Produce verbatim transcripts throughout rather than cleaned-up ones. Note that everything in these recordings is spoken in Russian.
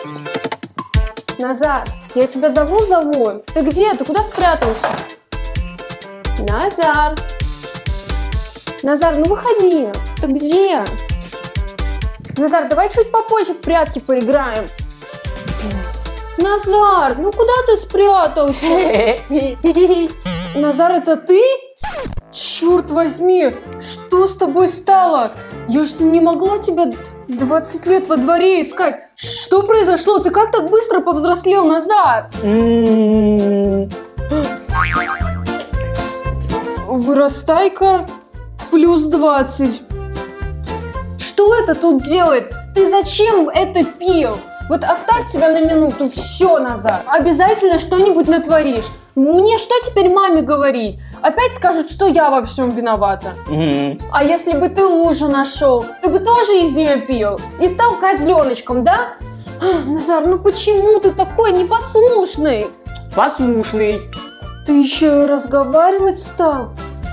Назар, я тебя зову-зову. Ты где? Ты куда спрятался? Назар. Назар, ну выходи. Ты где? Назар, давай чуть попозже в прятки поиграем. Назар, ну куда ты спрятался? Назар, это ты? Черт возьми, что с тобой стало? Я же не могла тебя двадцать лет во дворе искать. Что произошло? Ты как так быстро повзрослел, Назар? Вырастай-ка плюс двадцать. Что это тут делает? Ты зачем это пил? Вот оставь тебя на минуту, все, Назар. Обязательно что-нибудь натворишь. Мне что теперь маме говорить? Опять скажут, что я во всем виновата. Mm-hmm. А если бы ты лужу нашел, ты бы тоже из нее пил? И стал козленочком, да? Назар, ну почему ты такой непослушный? Послушный. Ты еще и разговаривать стал?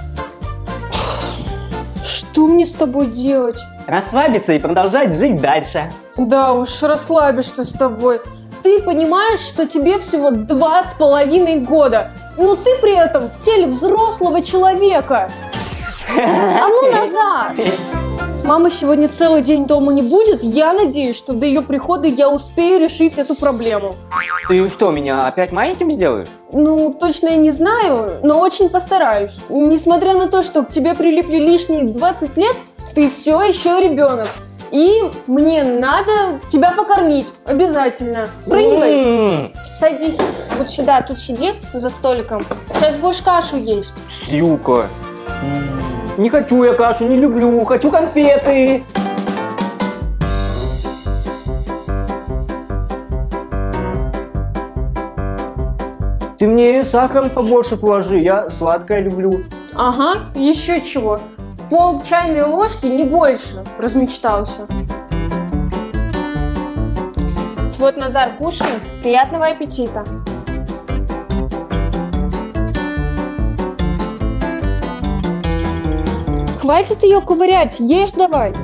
Что мне с тобой делать? Расслабиться и продолжать жить дальше. Да уж, расслабишься с тобой. Ты понимаешь, что тебе всего два с половиной года, но ты при этом в теле взрослого человека. А ну, Назар! Мама сегодня целый день дома не будет. Я надеюсь, что до ее прихода я успею решить эту проблему. Ты что, меня опять маленьким сделаешь? Ну, точно я не знаю, но очень постараюсь. Несмотря на то, что к тебе прилипли лишние двадцать лет, ты все еще ребенок. И мне надо тебя покормить. Обязательно. Спрыгивай. Mm. Садись вот сюда, тут сиди за столиком. Сейчас будешь кашу есть. Силка. Mm. Не хочу я кашу, не люблю. Хочу конфеты. Ты мне сахар побольше положи, я сладкое люблю. Ага, еще чего. Пол чайной ложки, не больше. Размечтался. Вот, Назар, кушай. Приятного аппетита. Хватит ее ковырять, ешь давай.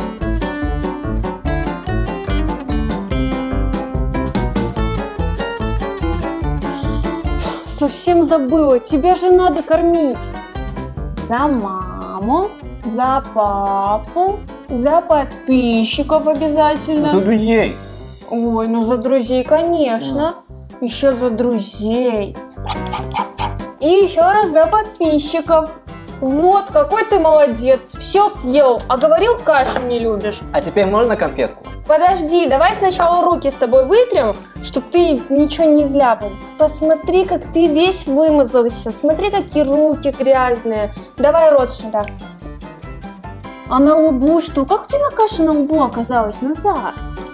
Совсем забыла, тебя же надо кормить. За маму, за папу, за подписчиков обязательно. За друзей. Ой, ну за друзей, конечно. Mm. Еще за друзей. И еще раз за подписчиков. Вот, какой ты молодец. Все съел, а говорил, кашу не любишь. А теперь можно конфетку? Подожди, давай сначала руки с тобой вытрем, чтобы ты ничего не зляпал. Посмотри, как ты весь вымазался. Смотри, какие руки грязные. Давай рот сюда. А на лбу что? Как у тебя каша на лбу оказалась, Назар?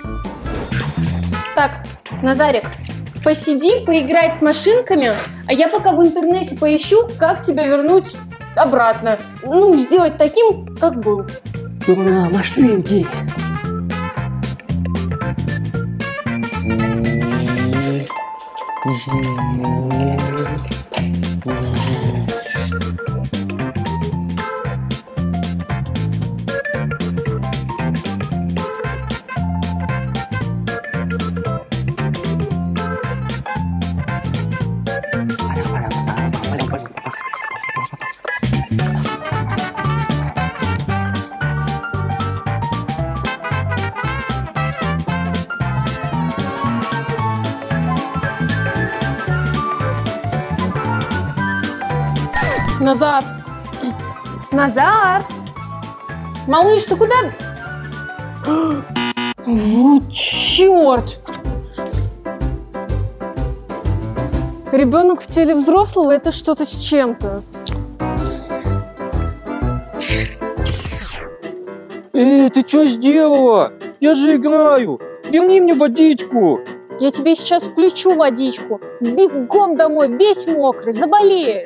Так, Назарик, посиди, поиграй с машинками, а я пока в интернете поищу, как тебя вернуть обратно. Ну, сделать таким, как был. Ура, машинки! Назар! Назар! Малыш, ты куда? Вот черт! Ребенок в теле взрослого — это что-то с чем-то. Эй, ты что сделала? Я же играю! Верни мне водичку! Я тебе сейчас включу водичку. Бегом домой, весь мокрый, заболеешь.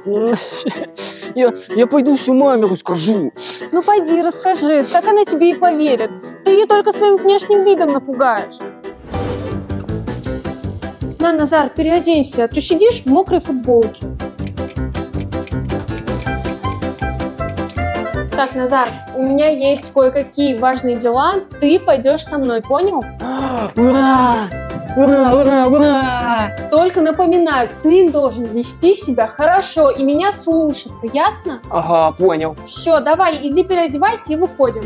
Я, я пойду всю маме расскажу. Ну пойди, расскажи, так она тебе и поверит. Ты ее только своим внешним видом напугаешь. На, Назар, переоденься, а то сидишь в мокрой футболке. Так, Назар, у меня есть кое-какие важные дела. Ты пойдешь со мной, понял? Ура! Ура, ура, ура! Только напоминаю, ты должен вести себя хорошо и меня слушаться, ясно? Ага, понял. Все, давай, иди переодевайся и выходим.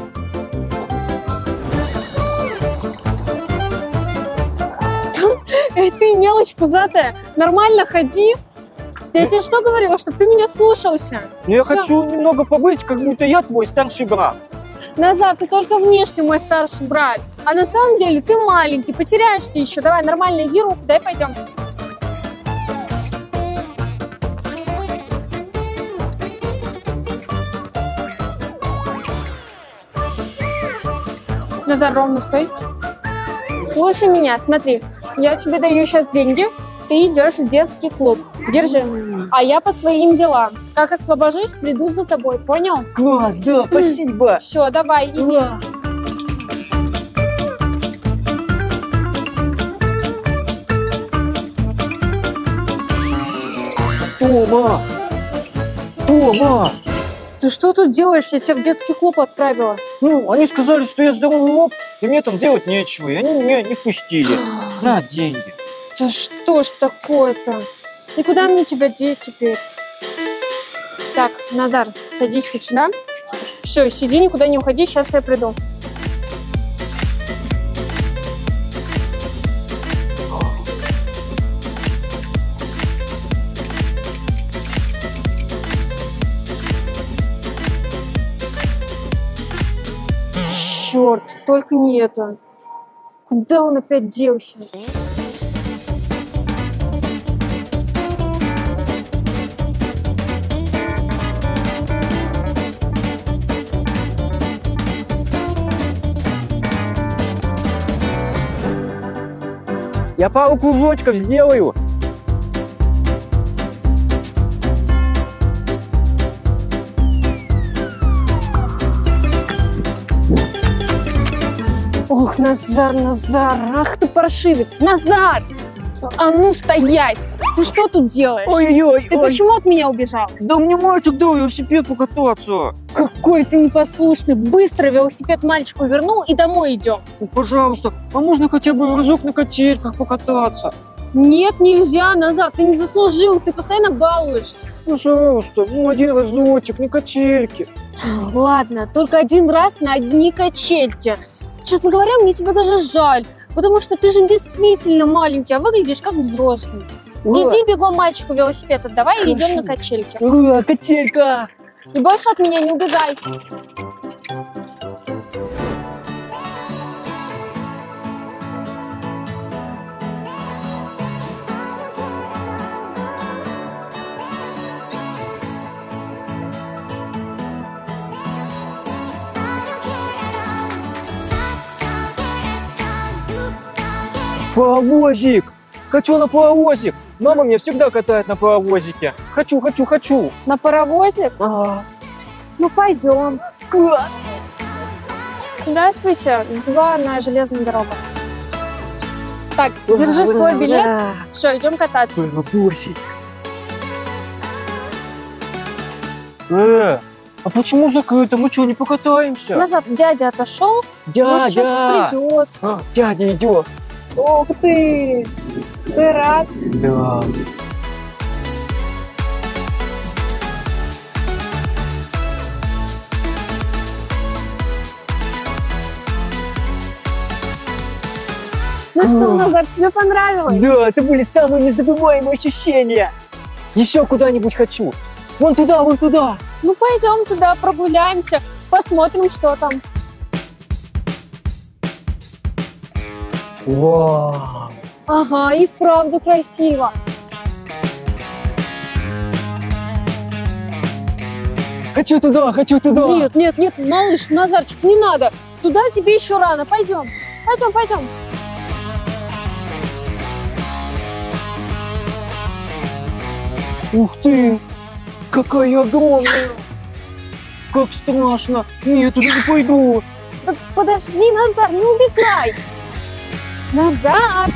Эй, ты, мелочь пузатая, нормально ходи. Я тебе что говорила, чтобы ты меня слушался? Но я Всё. хочу немного побыть, как будто я твой старший брат. Назар, ты только внешне мой старший брат, а на самом деле ты маленький, потеряешься еще. Давай, нормально иди, руку дай, пойдем. Назар, ровно стой. Слушай меня, смотри, я тебе даю сейчас деньги, ты идешь в детский клуб. Держи. А я по своим делам. Как освобожусь, приду за тобой, понял? Класс, да, спасибо. Все, давай, иди. Ура. Тома! Тома! Ты что тут делаешь? Я тебя в детский клуб отправила. Ну, они сказали, что я здоровый лоб, и мне там делать нечего, и они меня не впустили. На, деньги. Да что ж такое-то? И куда мне тебя деть теперь? Так, Назар, садись хоть сюда. Все, сиди, никуда не уходи, сейчас я приду. Черт, только не это. Куда он опять делся? Я пару кружочков сделаю. Ох, Назар, Назар, ах ты паршивец, Назар! А ну стоять! Ты что тут делаешь? Ой-ой-ой. Ты ой. почему от меня убежал? Да мне мальчик дал велосипед покататься. Какой ты непослушный! Быстро велосипед мальчику вернул и домой идем. Ну, пожалуйста, а можно хотя бы разок на качельках покататься? Нет, нельзя, Назар, ты не заслужил, ты постоянно балуешься. Пожалуйста, ну один разочек, на качельки. Ладно, только один раз на одни качельки. Честно говоря, мне тебя даже жаль, потому что ты же действительно маленький, а выглядишь как взрослый. Ура. Иди бегом мальчику велосипед отдавай и идем на качельки. Ура, качелька! И больше от меня не убегай. Паровозик! Хочу на паровозик! Мама меня всегда катает на паровозике. Хочу, хочу, хочу! На паровозе? А, Ну пойдем. класс! Здравствуйте, главная железная дорога. Так, держи свой билет. Все, идем кататься. Паровозик! Э, а почему закрыто? Мы что, не покатаемся? Назад дядя отошел. Может, сейчас Дядя! придет. А, дядя идет! Ох ты! Ты рад? Да. Ну что, Ох. Назар, тебе понравилось? Да, это были самые незабываемые ощущения. Еще куда-нибудь хочу. Вон туда, вон туда. Ну пойдем туда, прогуляемся, посмотрим, что там. Вау. Ага, и вправду красиво. Хочу туда, хочу туда. Нет, нет, нет, малыш, Назарчик, не надо. Туда тебе еще рано. Пойдем, пойдем, пойдем. Ух ты, какая огромная. Как страшно. Нет, туда не пойду. Да подожди, Назар, не убегай. Назар.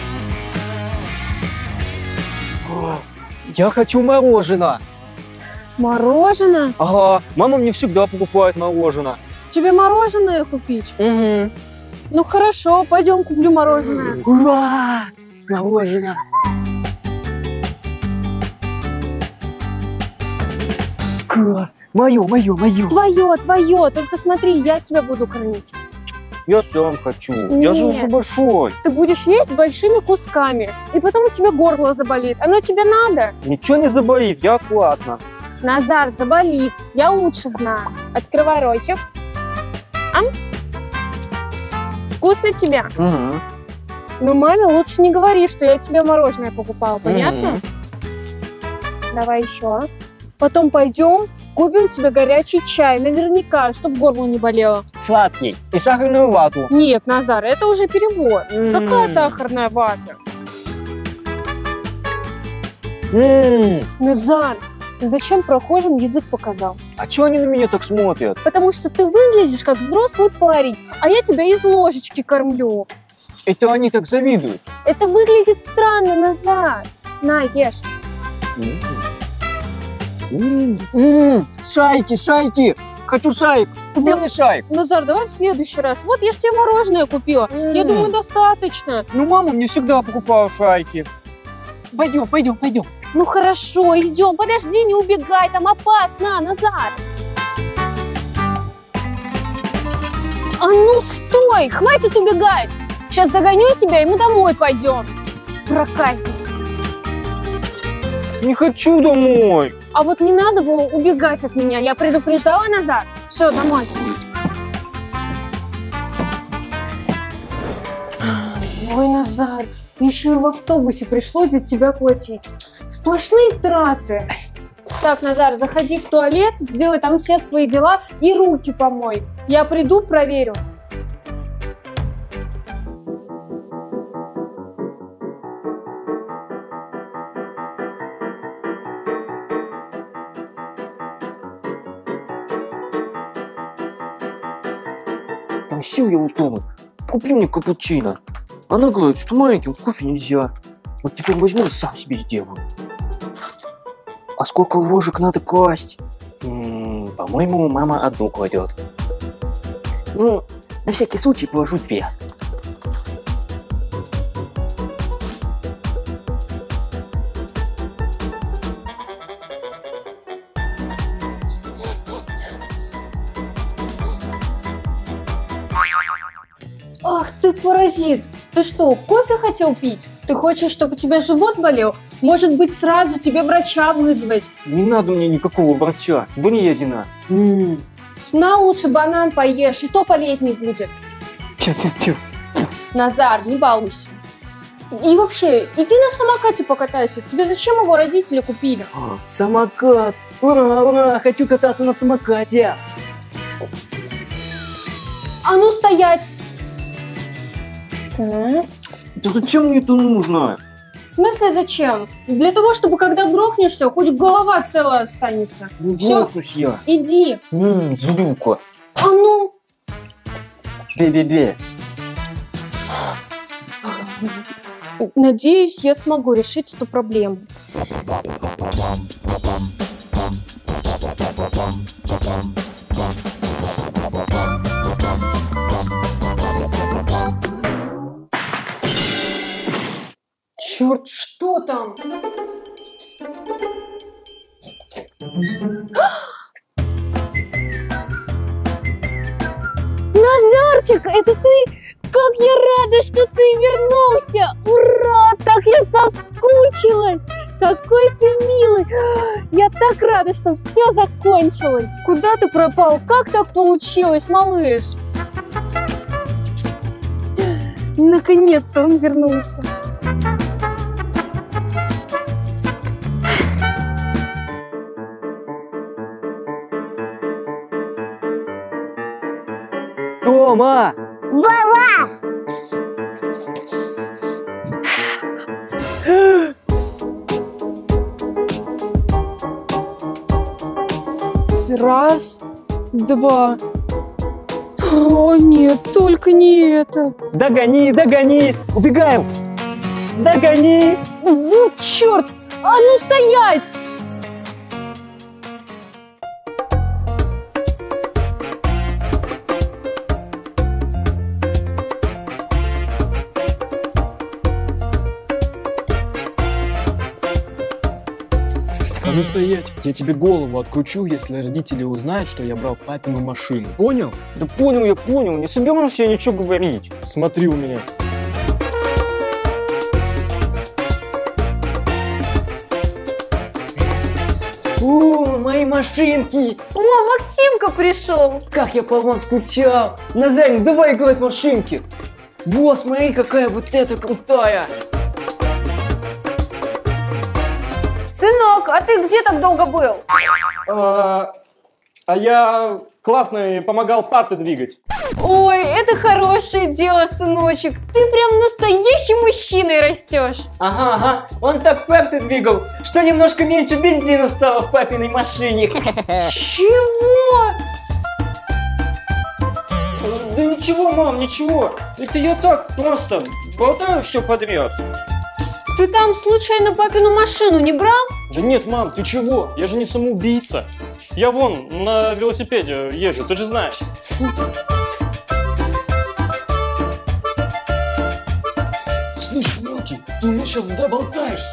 Я хочу мороженое. Мороженое? Ага, мама мне всегда покупает мороженое. Тебе мороженое купить? Угу. Ну хорошо, пойдем куплю мороженое. Ура! Мороженое! Класс! Мое, мое, мое! Твое, твое, только смотри, я тебя буду кормить. Я сам хочу. Я же Нет. уже большой. Ты будешь есть большими кусками, и потом у тебя горло заболит. Оно тебе надо? Ничего не заболит, я аккуратно. Назар, заболит. Я лучше знаю. Открывай ротик. Ам? Вкусно тебе? Угу. Но маме лучше не говори, что я тебе мороженое покупала, понятно? Угу. Давай еще. Потом пойдем, купим тебе горячий чай, наверняка, чтобы горло не болело. Сладкий. И сахарную вату. Нет, Назар, это уже перебор. М. Какая сахарная вата? М. Назар, ты зачем прохожим язык показал? А чего они на меня так смотрят? Потому что ты выглядишь как взрослый парень, а я тебя из ложечки кормлю. Это они так завидуют. Это выглядит странно, Назар. На, ешь. М. Шайки, шайки. Хочу шаек. Купи мне шаек. Назар, давай в следующий раз. Вот я ж тебе мороженое купила. Я М. думаю, достаточно. Ну, мама мне всегда покупала шайки. Пойдем, пойдем, пойдем. Ну хорошо, идем. Подожди, не убегай, там опасно, Назар. А ну стой, хватит убегать. Сейчас догоню тебя, и мы домой пойдем. Проказник. Не хочу домой. А вот не надо было убегать от меня. Я предупреждала, Назар. Все, домой. Ой, Назар, еще и в автобусе пришлось за тебя платить. Сплошные траты. Так, Назар, заходи в туалет, сделай там все свои дела и руки помой. Я приду, проверю. Просил я у Тома, купи мне капучино. Она говорит, что маленьким кофе нельзя. Вот теперь возьму и сам себе сделаю. А сколько ложек надо класть? М-м, по-моему, мама одну кладет. Ну, на всякий случай положу две. Ах ты паразит! Ты что, кофе хотел пить? Ты хочешь, чтобы у тебя живот болел? Может быть, сразу тебе врача вызвать? Не надо мне никакого врача. Вредина. М-м. На, лучше банан поешь, и то полезнее будет. Тю-тю-тю. Назар, не балуйся. И вообще, иди на самокате покатайся. Тебе зачем его родители купили? А, самокат. Ура, ура, хочу кататься на самокате. А ну стоять! Так. Да зачем мне это нужно? В смысле зачем? Для того, чтобы когда грохнешься, хоть голова целая останется. Не Всё. грохнусь я. Иди. Ммм, злюка. А ну! Бе-бе-бе. Надеюсь, я смогу решить эту проблему. Черт, что там? Назарчик, это ты? Как я рада, что ты вернулся! Ура! Так я соскучилась! Какой ты милый! Я так рада, что все закончилось! Куда ты пропал? Как так получилось, малыш? Наконец-то он вернулся. Тома! Раз, два. О нет, только не это. Догони, догони! Убегаем! Догони! Вот черт! А ну стоять! ну стоять. Я тебе голову откручу, если родители узнают, что я брал папину машину. Понял? Да понял, я понял, не собираешься я ничего говорить. Смотри у меня. О, мои машинки! О, Максимка пришел! Как я по вам скучал! Назарик, давай играть в машинки! Во, смотри, какая вот эта крутая! Сынок, а ты где так долго был? А, а я классно помогал парты двигать. Ой, это хорошее дело, сыночек. Ты прям настоящим мужчиной растешь. Ага, ага, он так парты двигал, что немножко меньше бензина стало в папиной машине. Чего? Да ничего, мам, ничего. Это я так просто болтаю все подряд. Ты там случайно папину машину не брал? Да нет, мам, ты чего? Я же не самоубийца. Я вон на велосипеде езжу, ты же знаешь. Слышь, мелкий, ты у меня сейчас доболтаешься.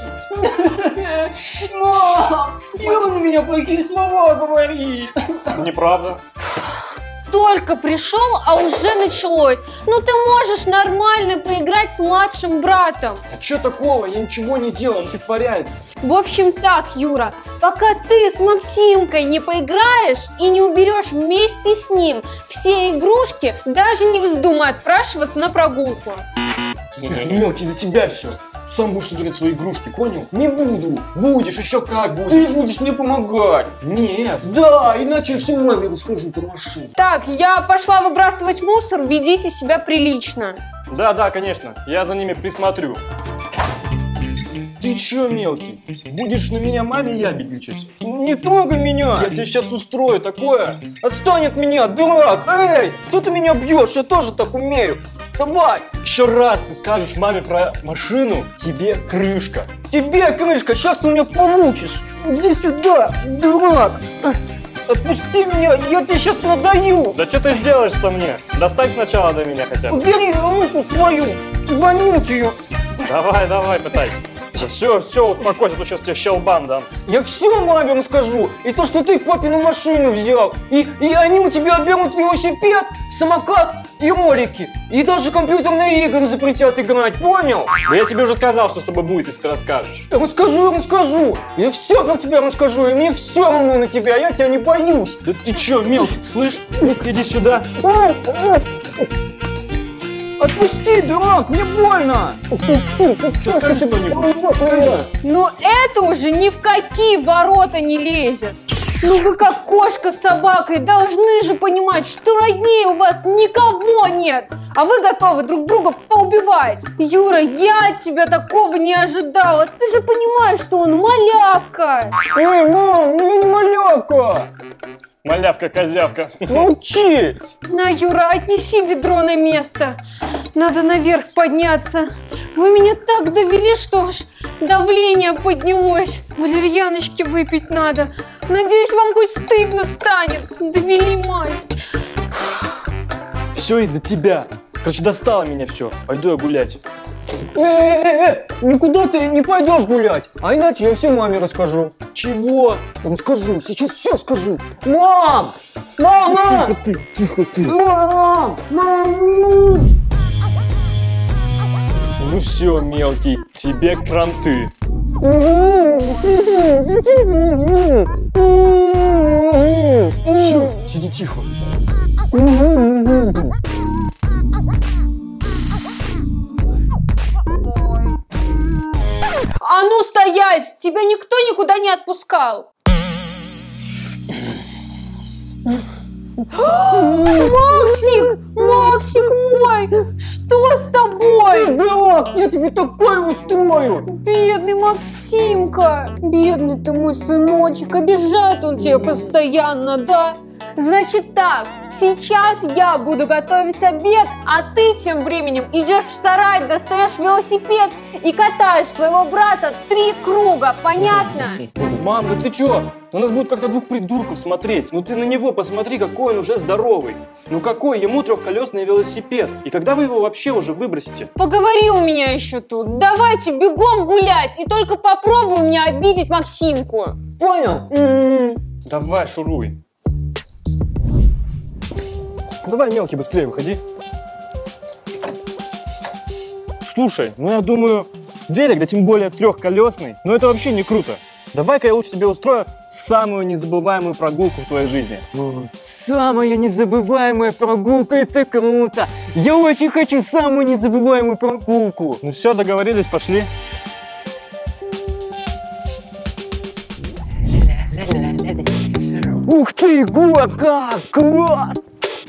Мам, и он меня плохие слова говорит. Неправда. Только пришел, а уже началось. Ну ты можешь нормально поиграть с младшим братом. А что такого? Я ничего не делал, он притворяется. В общем так, Юра, пока ты с Максимкой не поиграешь и не уберешь вместе с ним все игрушки, даже не вздумай отпрашиваться на прогулку. Мелкий, за тебя все. Сам будешь собирать свои игрушки, понял? Не буду. Будешь, еще как будешь. Ты будешь мне помогать. Нет. Да, иначе я всю маме расскажу про машину. Так, я пошла выбрасывать мусор, ведите себя прилично. Да, да, конечно. Я за ними присмотрю. Ты че, мелкий? Будешь на меня маме ябедничать? Не трогай меня. Я тебе сейчас устрою такое. Отстань от меня, дурак. Эй, что ты меня бьешь? Я тоже так умею. Давай. Еще раз ты скажешь маме про машину, тебе крышка. Тебе, крышка, сейчас ты меня получишь. Иди сюда, дурак. Отпусти меня, я тебе сейчас надаю. Да что ты сделаешь-то мне? Достань сначала до меня хотя бы. Убери руку свою, вонючую. Давай, давай, пытайся. Все, все, успокойся, а то сейчас тебе щелбан дам. Я все маме расскажу. И то, что ты папину машину взял. И, и они у тебя берут велосипед, самокат и ролики. И даже компьютерные игры запретят играть, понял? Да я тебе уже сказал, что с тобой будет, если ты расскажешь. Я расскажу, я расскажу. Я все про тебя расскажу, и мне все равно на тебя, я тебя не боюсь. Да ты че, мелкий, слышь? Иди сюда. Отпусти, дурак, мне больно! Что, скажи что-нибудь? Скажи. Но это уже ни в какие ворота не лезет. Ну вы как кошка с собакой должны же понимать, что роднее у вас никого нет, а вы готовы друг друга поубивать. Юра, я от тебя такого не ожидала. Ты же понимаешь, что он малявка. Эй, мам, ну я не малявка! Малявка-козявка. Молчи! На, Юра, отнеси ведро на место. Надо наверх подняться. Вы меня так довели, что аж давление поднялось. Валерьяночки выпить надо. Надеюсь, вам хоть стыдно станет. Довели, мать. Все из-за тебя. Короче, достало меня все. Пойду я гулять. Э-э-э, никуда ты не пойдешь гулять, а иначе я все маме расскажу. Чего? Расскажу, сейчас все скажу. Мам! Мама! Тихо ты, тихо ты. Мам! Мам! Ну все, мелкий, тебе кранты. Все, сиди тихо. А ну стоять! Тебя никто никуда не отпускал. Максик! Максик мой! Что с тобой? Дурак, я тебе такое устрою! Бедный Максимка! Бедный ты мой сыночек! Обижает он тебя постоянно, да? Значит так, сейчас я буду готовить обед, а ты тем временем идешь в сарай, достаешь велосипед и катаешь своего брата три круга, понятно? Мам, да ты чё? На нас будет как на двух придурков смотреть. Ну ты на него посмотри, какой он уже здоровый. Ну какой ему трехколесный велосипед? И когда вы его вообще уже выбросите? Поговори у меня еще тут. Давайте бегом гулять и только попробуй меня обидеть Максимку. Понял? М-м-м. Давай, шуруй. Давай, мелкий, быстрее выходи. Слушай, ну я думаю, велик, да тем более трехколесный, ну это вообще не круто. Давай-ка я лучше тебе устрою самую незабываемую прогулку в твоей жизни. Самая незабываемая прогулка, это круто! Я очень хочу самую незабываемую прогулку! Ну все, договорились, пошли. Ух ты, горка! Класс!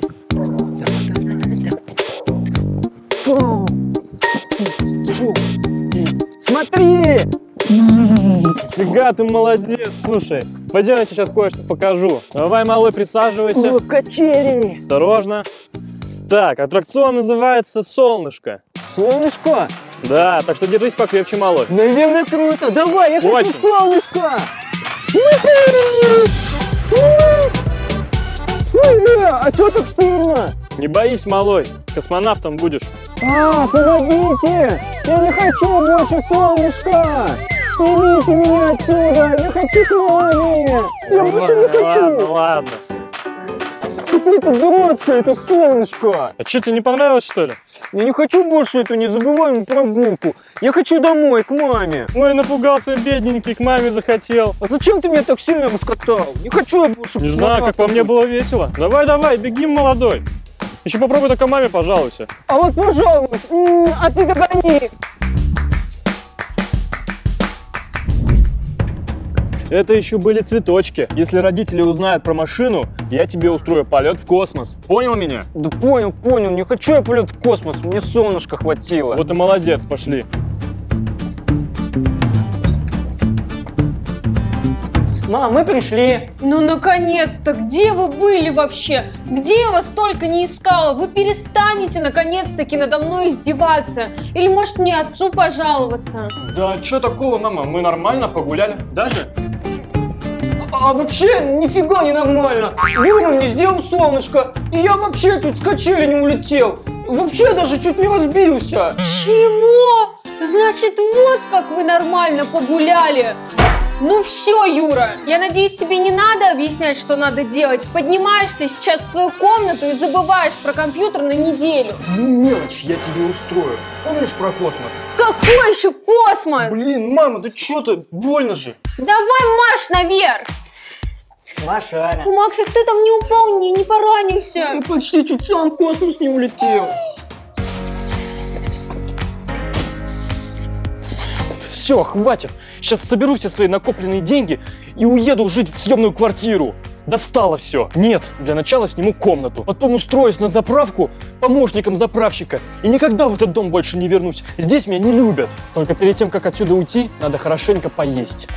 Смотри! Фига, ты молодец, слушай. Пойдем, я тебе сейчас кое-что покажу. Давай, малой, присаживайся. О, качели! Осторожно. Так, аттракцион называется «Солнышко». Солнышко? Да, так что держись покрепче, малой. Наверное, круто! Давай, я Очень. хочу солнышко! А что так стырно? Не боись, малой, космонавтом будешь. А, погодите! Я не хочу больше солнышка! Снимите меня отсюда! Я хочу к маме! Я больше не хочу! Ладно, ладно. Какое-то дурацкое это солнышко! А что, тебе не понравилось, что ли? Я не хочу больше эту незабываемую прогулку! Я хочу домой, к маме! Ой, напугался бедненький, к маме захотел. А зачем ты меня так сильно раскатал? Не хочу я больше... Не знаю, как по мне было весело. Давай, давай, беги, молодой. Еще попробуй только маме пожалуйся. А вот, пожалуйста, м-м, а ты догони! Это еще были цветочки. Если родители узнают про машину, я тебе устрою полет в космос. Понял меня? Да понял, понял, не хочу я полет в космос, мне солнышко хватило. Вот и молодец, пошли. Мам, мы пришли. Ну, наконец-то! Где вы были вообще? Где я вас только не искала? Вы перестанете, наконец-таки, надо мной издеваться? Или, может, мне отцу пожаловаться? Да что такого, мама? Мы нормально погуляли. Даже? А, а вообще нифига не нормально. Юра мне сделал солнышко, и я вообще чуть с качели не улетел. Вообще даже чуть не разбился. Чего? Значит, вот как вы нормально погуляли. Ну все, Юра, я надеюсь, тебе не надо объяснять, что надо делать. Поднимаешься сейчас в свою комнату и забываешь про компьютер на неделю. Ну, мелочь я тебе устрою. Помнишь про космос? Какой еще космос? Блин, мама, да что ты? Больно же. Давай марш наверх. Маша. Максик, ты там не упал, не, не поранился. Я почти чуть сам в космос не улетел. Все, хватит. Сейчас соберу все свои накопленные деньги и уеду жить в съемную квартиру. Достало все. Нет, для начала сниму комнату. Потом устроюсь на заправку помощником заправщика. И никогда в этот дом больше не вернусь. Здесь меня не любят. Только перед тем, как отсюда уйти, надо хорошенько поесть.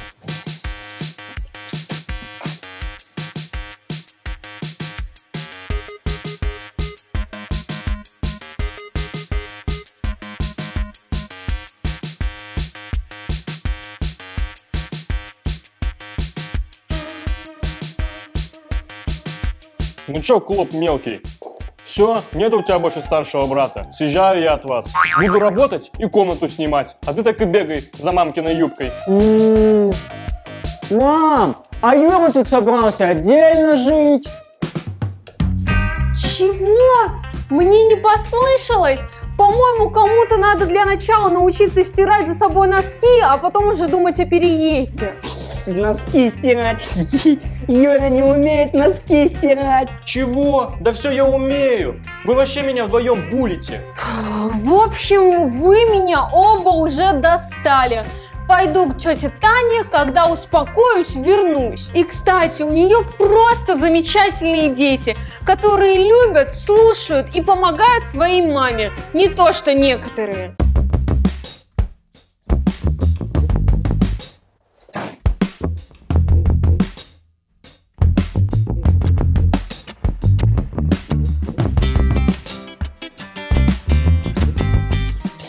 Ну чё, клоп мелкий? Все, нет у тебя больше старшего брата. Съезжаю я от вас. Буду работать и комнату снимать. А ты так и бегай за мамкиной юбкой. М-м-м. Мам, а Юра тут собрался отдельно жить. Чего? Мне не послышалось. По-моему, кому-то надо для начала научиться стирать за собой носки, а потом уже думать о переезде. Носки стирать. Юра не умеет носки стирать. Чего? Да все я умею. Вы вообще меня вдвоем булите. В общем, вы меня оба уже достали. Пойду к тете Тане, когда успокоюсь, вернусь. И, кстати, у нее просто замечательные дети, которые любят, слушают и помогают своей маме. Не то что некоторые.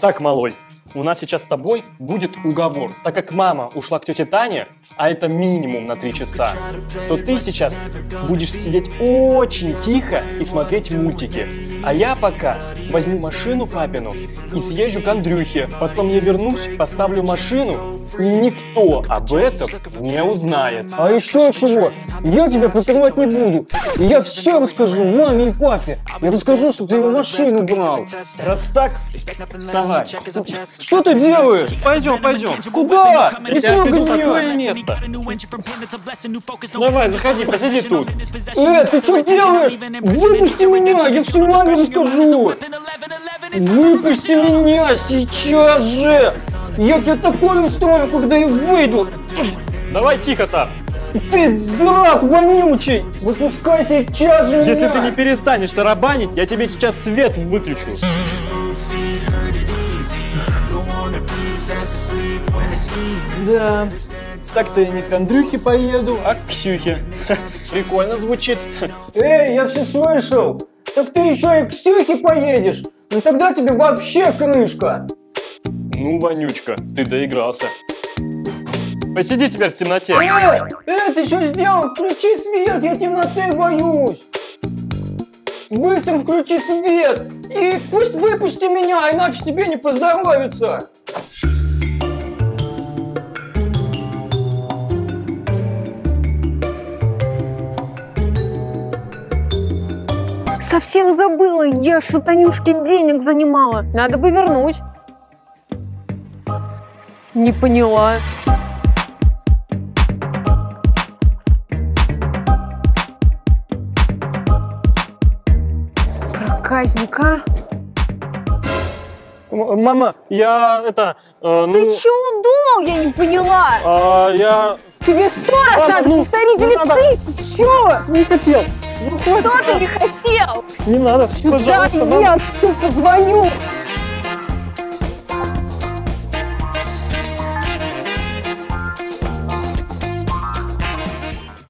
Так, малой, у нас сейчас с тобой будет уговор. Так как мама ушла к тете Тане, а это минимум на три часа, то ты сейчас будешь сидеть очень тихо и смотреть мультики. А я пока возьму машину папину и съезжу к Андрюхе. Потом я вернусь, поставлю машину, и никто об этом не узнает. А еще чего? Я тебя покрывать не буду. И я все расскажу маме и папе. Я расскажу, что ты его машину брал. Раз так, вставай. Что ты делаешь? Пойдем, пойдем. Куда? Не Я трогай отведу в такое меня. место. Давай, заходи, посиди тут. Э, ты что делаешь? Выпусти меня, я все маме расскажу. Выпусти меня сейчас же. Я тебе такое устрою, когда я выйду. Давай тихо там. Ты дурак вонючий. Выпускай сейчас же меня. Если ты не перестанешь тарабанить, я тебе сейчас свет выключу. Да, так-то я не к Андрюхе поеду, а к Ксюхе. Прикольно звучит. Эй, я все слышал. Так ты еще и к Ксюхе поедешь. Ну тогда тебе вообще крышка. Ну, вонючка, ты доигрался. Посиди теперь в темноте. Э, э, ты что сделал? Включи свет, я темноты боюсь. Быстро включи свет. И пусть выпусти меня, иначе тебе не поздоровится. Совсем забыла, я ж у Танюшки денег занимала. Надо бы вернуть. Не поняла. Проказника. Мама, я это... Э, ну, Ты чего думал, я не поняла? э, я Тебе сто раз Мама, надо ну, повторить ну, или надо. тысячу? не хотел. Ну, Что ты не хотел? Не надо, Да, пожалуйста, мама. я, сука, звоню.